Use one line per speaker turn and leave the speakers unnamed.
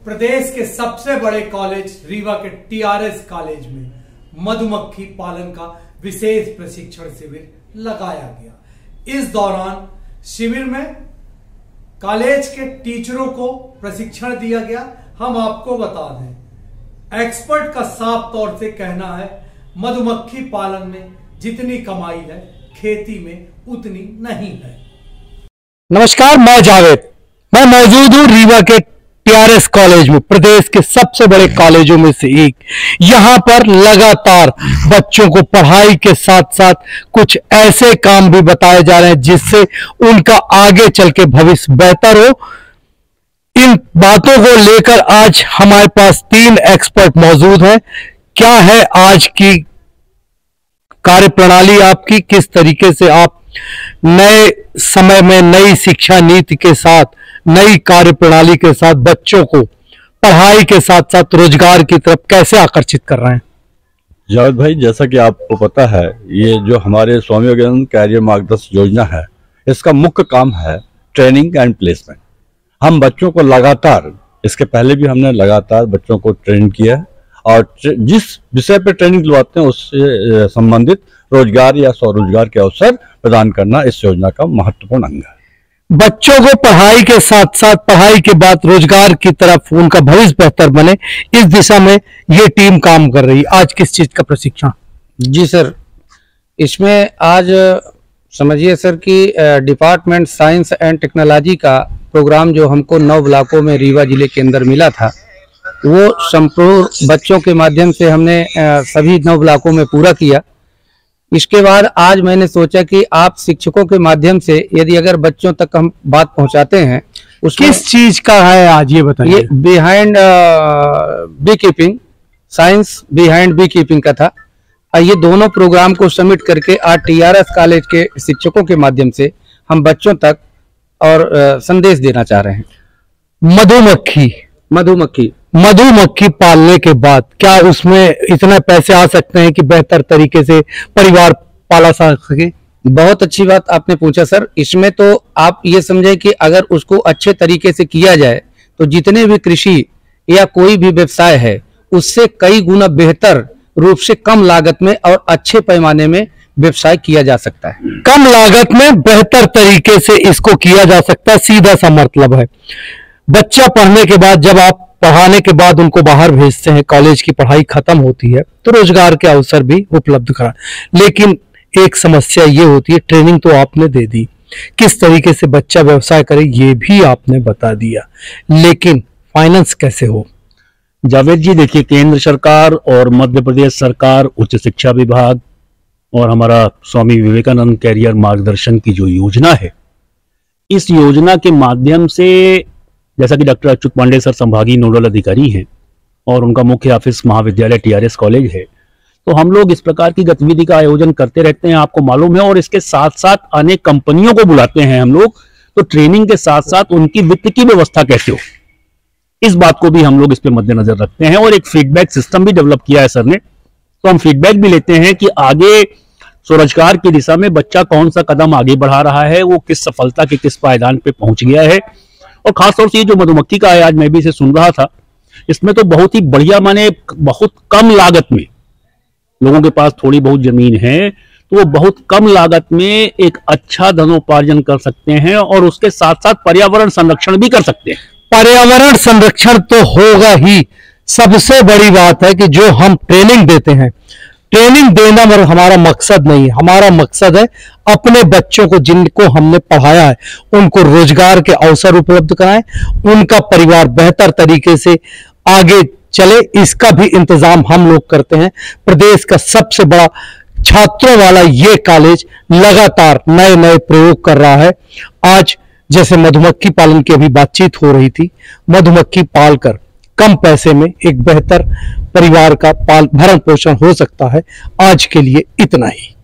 प्रदेश के सबसे बड़े कॉलेज रीवा के टीआरएस कॉलेज में मधुमक्खी पालन का विशेष प्रशिक्षण शिविर लगाया गया। इस दौरान शिविर में कॉलेज के टीचरों को प्रशिक्षण दिया गया। हम आपको बता दें, एक्सपर्ट का साफ तौर से कहना है मधुमक्खी पालन में जितनी कमाई है खेती में उतनी नहीं है।
नमस्कार, मैं जावेद। मैं मौजूद हूं रीवा के टीआरएस कॉलेज में, प्रदेश के सबसे बड़े कॉलेजों में से एक। यहां पर लगातार बच्चों को पढ़ाई के साथ साथ कुछ ऐसे काम भी बताए जा रहे हैं जिससे उनका आगे चल के भविष्य बेहतर हो। इन बातों को लेकर आज हमारे पास 3 एक्सपर्ट मौजूद हैं। क्या है आज की कार्यप्रणाली आपकी, किस तरीके से आप नए समय में नई शिक्षा नीति के साथ, नई कार्यप्रणाली के साथ बच्चों को पढ़ाई के साथ साथ रोजगार की तरफ कैसे आकर्षित कर रहे हैं?
जावेद भाई, जैसा कि आपको पता है, ये जो हमारे स्वामी विवेकानंद कैरियर मार्गदर्शन योजना है, इसका मुख्य काम है ट्रेनिंग एंड प्लेसमेंट। हम बच्चों को लगातार, इसके पहले भी हमने लगातार बच्चों को ट्रेन किया है और जिस विषय पर ट्रेनिंग दिलवाते हैं उससे संबंधित रोजगार या स्वरोजगार के अवसर प्रदान करना इस योजना का महत्वपूर्ण अंग है।
बच्चों को पढ़ाई के साथ साथ पढ़ाई के बाद रोजगार की तरफ उनका भविष्य बेहतर बने, इस दिशा में ये टीम काम कर रही है। आज किस चीज का प्रशिक्षण?
जी सर, इसमें आज समझिए सर कि डिपार्टमेंट साइंस एंड टेक्नोलॉजी का प्रोग्राम जो हमको 9 ब्लॉकों में रीवा जिले के अंदर मिला था, वो संपूर्ण बच्चों के माध्यम से हमने सभी 9 ब्लॉकों में पूरा किया। इसके बाद आज मैंने सोचा कि आप शिक्षकों के माध्यम से यदि अगर बच्चों तक हम बात पहुंचाते हैं, उसमें
किस चीज का है आज ये बताइए।
ये behind bee keeping, science behind bee keeping का था। ये दोनों प्रोग्राम को सबमिट करके आज टीआरएस कॉलेज के शिक्षकों के माध्यम से हम बच्चों तक और संदेश देना चाह रहे हैं।
मधुमक्खी पालने के बाद क्या उसमें इतने पैसे आ सकते हैं कि बेहतर तरीके से परिवार पाला जा सके?
बहुत अच्छी बात आपने पूछा सर। इसमें तो आप ये समझे कि अगर उसको अच्छे तरीके से किया जाए तो जितने भी कृषि या कोई भी व्यवसाय है उससे कई गुना बेहतर रूप से कम लागत में और अच्छे पैमाने में व्यवसाय किया जा सकता है।
कम लागत में बेहतर तरीके से इसको किया जा सकता है, सीधा सा मतलब है। बच्चा पढ़ने के बाद, जब आप पढ़ाने के बाद उनको बाहर भेजते हैं, कॉलेज की पढ़ाई खत्म होती है तो रोजगार के अवसर भी उपलब्ध करा। लेकिन एक समस्या ये होती है, ट्रेनिंग तो आपने दे दी, किस तरीके से बच्चा व्यवसाय करे ये भी आपने बता दिया, लेकिन फाइनेंस कैसे हो?
जावेद जी, देखिए, केंद्र सरकार और मध्य प्रदेश सरकार उच्च शिक्षा विभाग और हमारा स्वामी विवेकानंद कैरियर मार्गदर्शन की जो योजना है, इस योजना के माध्यम से, जैसा कि डॉक्टर अच्युत पांडे सर संभागीय नोडल अधिकारी हैं और उनका मुख्य ऑफिस महाविद्यालय टीआरएस कॉलेज है, तो हम लोग इस प्रकार की गतिविधि का आयोजन करते रहते हैं, आपको मालूम है। और इसके साथ साथ अनेक कंपनियों को बुलाते हैं हम लोग, तो ट्रेनिंग के साथ साथ उनकी वित्त की व्यवस्था कैसे हो, इस बात को भी हम लोग इस पे मद्देनजर रखते हैं। और एक फीडबैक सिस्टम भी डेवलप किया है सर ने, तो हम फीडबैक भी लेते हैं कि आगे स्वरोजगार की दिशा में बच्चा कौन सा कदम आगे बढ़ा रहा है, वो किस सफलता के किस पायदान पे पहुंच गया है। और खासतौर से ये जो मधुमक्खी का है, आज मैं भी इसे सुन रहा था, इसमें तो बहुत ही बढ़िया, माने बहुत कम लागत में, लोगों के पास थोड़ी बहुत जमीन है तो वो बहुत कम लागत में एक अच्छा धनोपार्जन कर सकते हैं और उसके साथ साथ पर्यावरण संरक्षण भी कर सकते हैं।
पर्यावरण संरक्षण तो होगा ही। सबसे बड़ी बात है कि जो हम ट्रेनिंग देते हैं, ट्रेनिंग देना हमारा मकसद नहीं है। हमारा मकसद है अपने बच्चों को, जिनको हमने पढ़ाया है, उनको रोजगार के अवसर उपलब्ध कराएं, उनका परिवार बेहतर तरीके से आगे चले, इसका भी इंतजाम हम लोग करते हैं। प्रदेश का सबसे बड़ा छात्रों वाला ये कॉलेज लगातार नए नए प्रयोग कर रहा है। आज जैसे मधुमक्खी पालन की अभी बातचीत हो रही थी, मधुमक्खी पालकर कम पैसे में एक बेहतर परिवार का भरण पोषण हो सकता है। आज के लिए इतना ही।